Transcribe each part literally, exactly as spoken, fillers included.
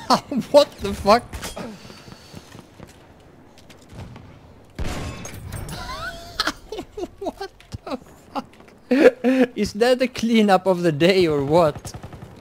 What the fuck? What the fuck? Is that the cleanup of the day or what?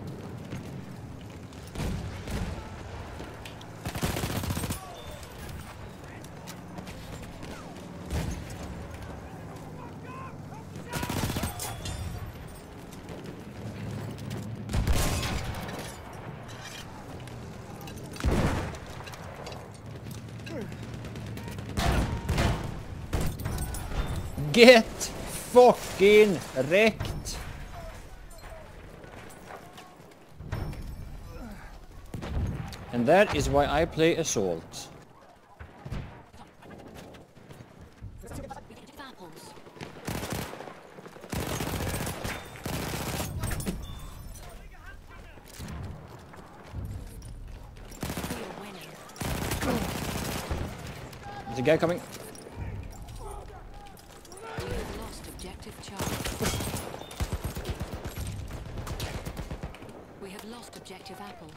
Get fucking wrecked! And that is why I play Assault. There's a guy coming. We have lost objective apples.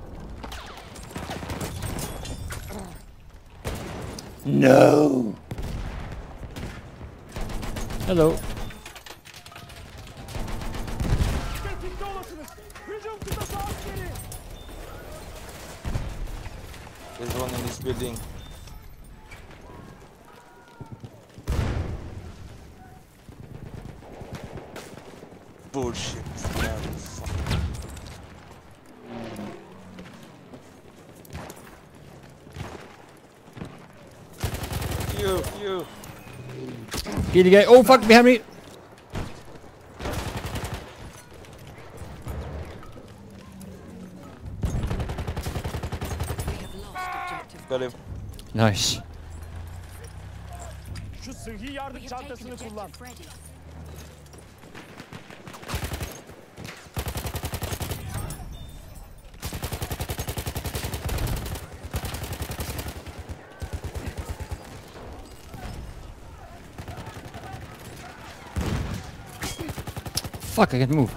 No. Hello. There's one in this building. Bullshit. Man, fuck. You, you. Kill the guy. Oh fuck, behind me. Got him. Nice. Şu sıhhi yardım çantasını kullan. Fuck, I can't move.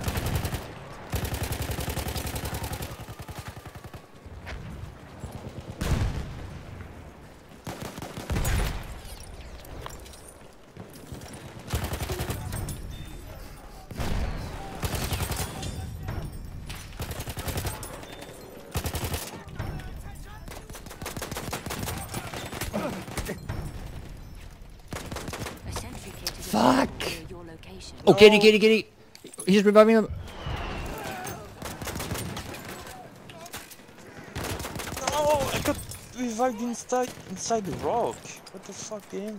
Fuck! Oh, kitty, kitty, kitty! He's reviving him. Oh, I got revived inside inside the rock. What the fuck, game?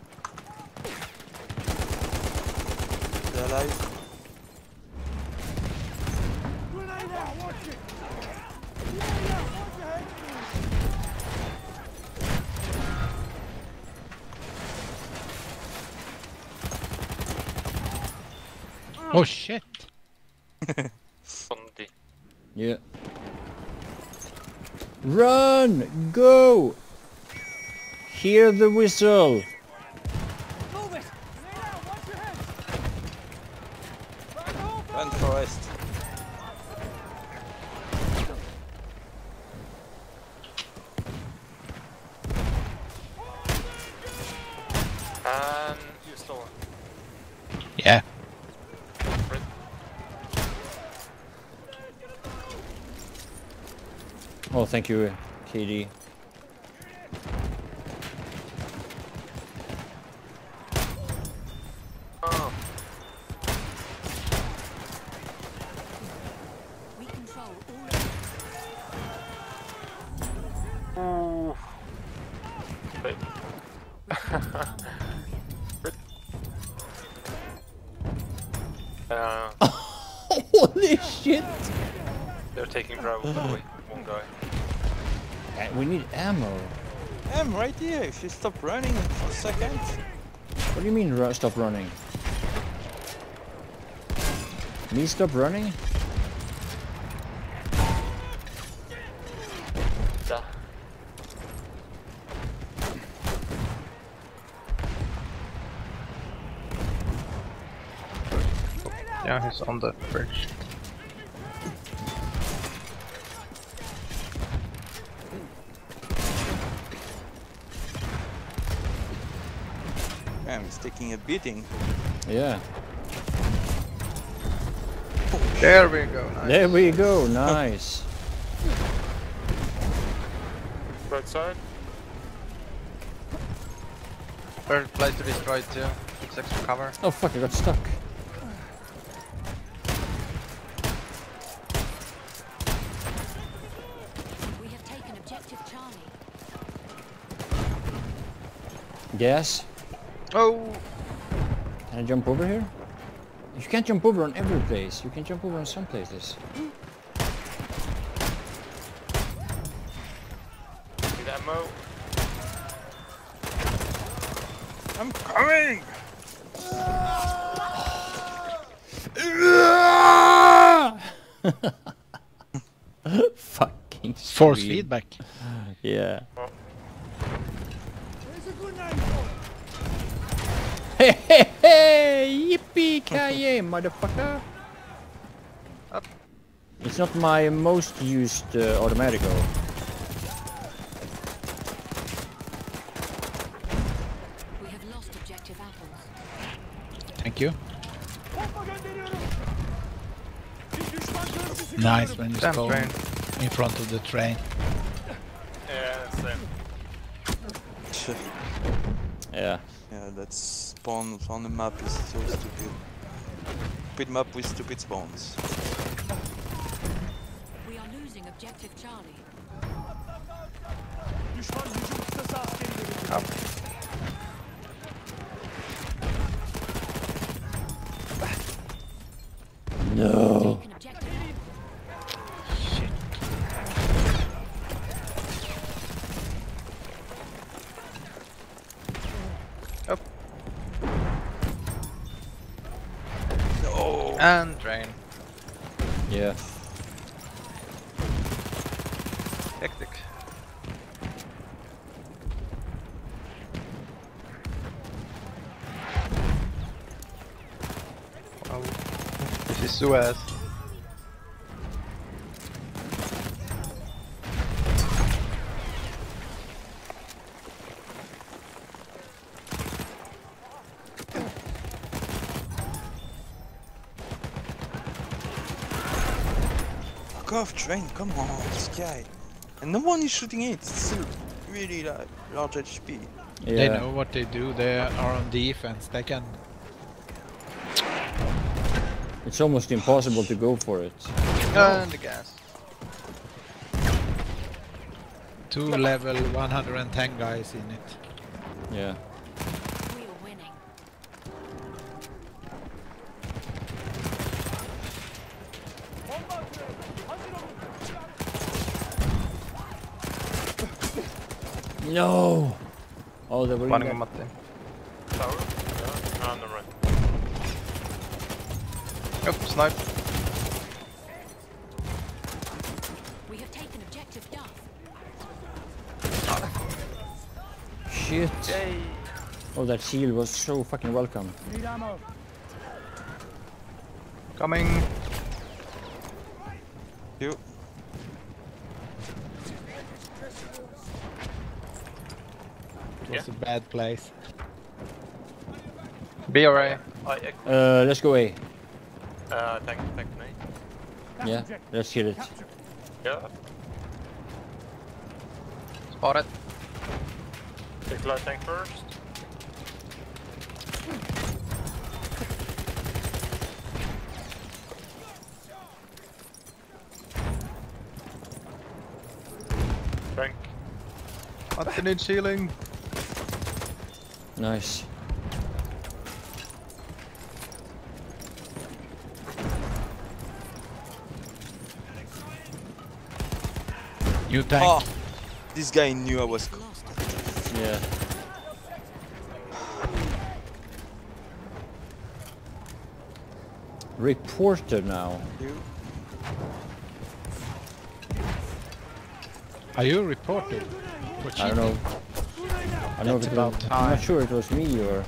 They're alive. Oh shit! Yeah. Run! Go! Hear the whistle! Run, Forest. And you stole it. Yeah. Oh, thank you, K D. Oh. We control all. Ooh. Wait. uh, Holy shit! they're taking Bravo, by the way. One guy. Uh, we need ammo. I'm right here. If you stop running for a second. What do you mean, ru stop running? Me stop running? Da. Yeah, he's on the bridge. taking a beating. Yeah. There we go. Nice. There we go. Nice. Right side. First place to destroy too. Six extra cover. Oh fuck! I got stuck. We have taken objective Charlie. Gas. Oh! Can I jump over here? You can't jump over on every place. You can jump over on some places. Need ammo. I'm coming! Fucking Force scream. feedback. Yeah. Hey, hey, hey! Yippee-ki-yay, motherfucker! Up. It's not my most used uh, automatico. We have lost objective apples. Thank you. Bomba gönderiyorum. Bir düşman görüntüsü Nice görüyorum. when you Damn spawn train. in front of the train. Yeah, same. Yeah. Yeah, that spawn on the map is so stupid. Stupid map with stupid spawns. We are losing objective Charlie. Düşman hücum kıstası askeri görüldü. No. Taken objective apples. No! And train. Yeah. Hectic. Wow. This is Suez. Fuck off, train, come on, this guy. And no one is shooting it, it's still really like, large H P. Yeah. They know what they do. They are on defense. They can. It's almost impossible to go for it. And the gas. Two level one hundred ten guys in it. Yeah. We are winning. Bomba atıyorum. Hazır olun. No. Oh, they were in Running that- on Matti. Tower? Yeah. No, on the right. Yep, snipe. We have taken objective Duff. Shit. Yay! Oh, that shield was so fucking welcome. Need ammo. Coming. You. It was a bad place. B R A. I agree. Uh, let's go A. Uh, tank, tank me. Yeah, let's hit it. Yeah. Spot it. Take light tank first. Tank. Matti needs healing. Nice. New tank. Oh, this guy knew I was. Lost objective. Yeah. Reporter now. You. Are you reported? For I don't know. I don't know if That's it about was, I'm time. not sure it was me or.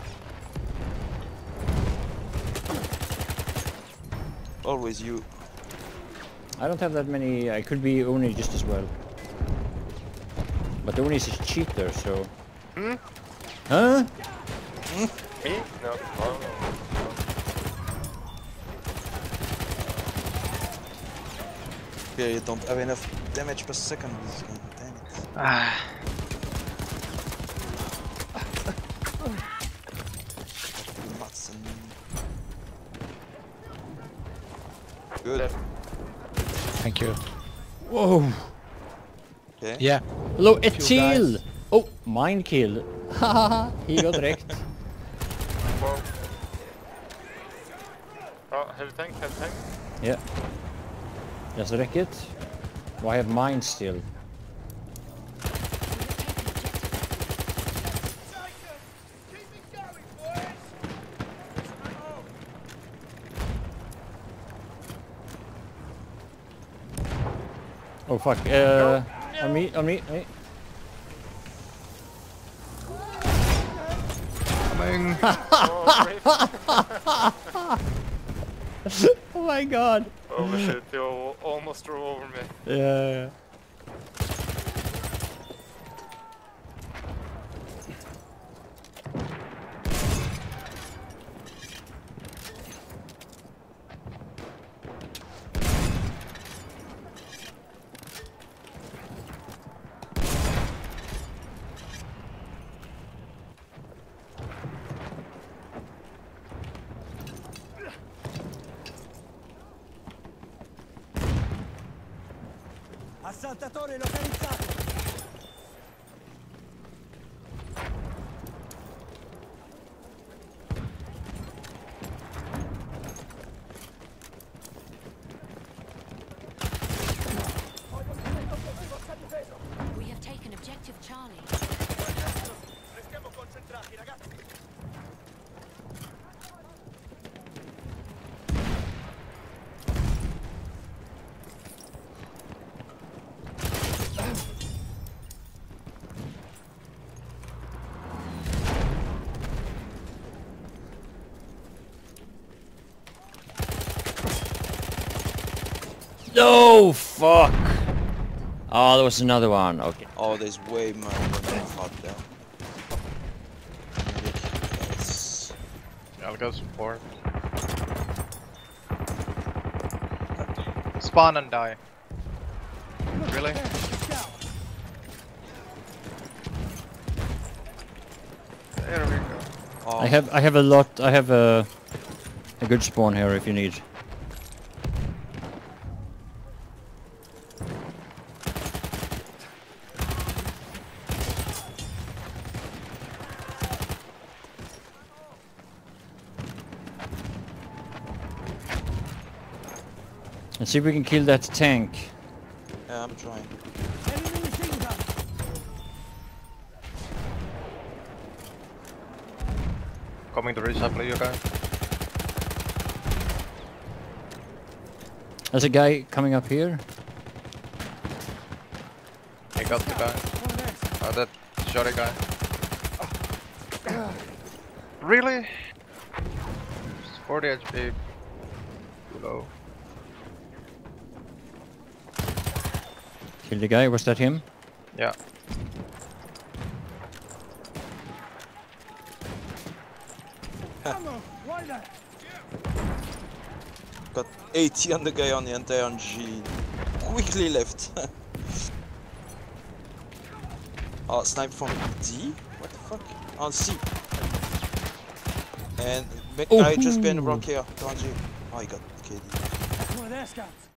Always you. I don't have that many. I could be Oni just as well. But Oni is a cheater, so. Hmm? Huh? Me Me? No. Oh, no. Yeah, you don't have enough damage per second with this gun, damn it. Ah. Matsen. Good. Thank you. Whoa! Okay. Yeah. Hello, Few Etil! guys. Oh, mine kill. Haha, he got wrecked. Whoa. Oh, heavy tank, heavy tank. Yeah. Just wreck it. Well, I have mine still. Oh fuck, uh, on me, on me, me. Coming. Oh, great. Oh my god. Oh shit, you al- almost drove over me. Yeah. Assaltatore localizzato. We have taken objective Charlie. Restiamo concentrati, ragazzi. No, fuck. Oh, there was another one. Okay. Oh, there's way more than I thought there. Ridiculous. I'll go support. Spawn and die. Really? There we go. Oh, I have, I have a lot. I have a, a good spawn here if you need. Let's see if we can kill that tank. yeah, I'm trying. Enemy machine gun. Coming to resupply you guys. There's a guy coming up here. I got the guy. Oh, that shotty guy. Really? It's forty H P. Too low. Kill the guy. Was that him? Yeah. Ammo. Why not? Got eighty on the guy on the entire G. Quickly left. Oh, snipe from D? What the fuck? On C. And back Oh. guy just been rock here. Don't you? Oh, he got K D. That's one of their scouts.